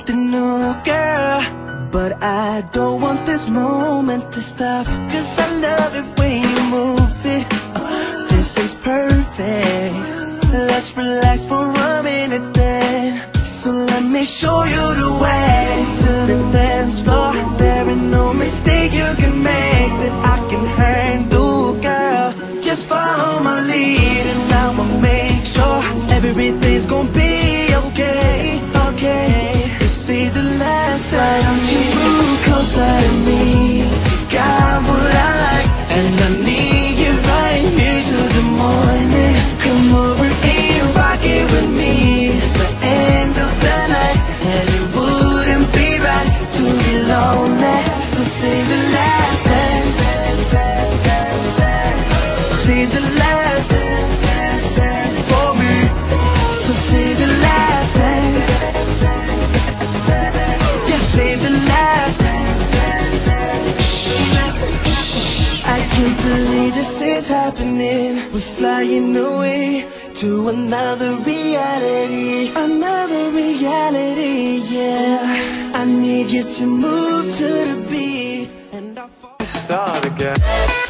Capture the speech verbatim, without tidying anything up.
something new, girl. But I don't want this moment to stop, 'cause I love it when you move it. uh, This is perfect. Let's relax for a minute then. So let me show you the way to the dance floor. There ain't no mistake you can make that I can handle, girl. Just follow my lead and I will make sure everything's gonna be okay, okay. This ain't the last time. Why don't you move closer to me? You got what I like, and I need you right here till the morning. Come over and rock it with me. It's the end of the night, and it wouldn't be right to be lonely. So say the last dance, dance, dance, dance, dance. Say the last dance, dance, dance for me. So say the last dance, dance, dance, dance. Yeah, say the last dance, dance, dance. I can't believe this is happening. We're flying away to another reality, another reality, yeah. I need you to move to the beat, and I'll fall. Start again.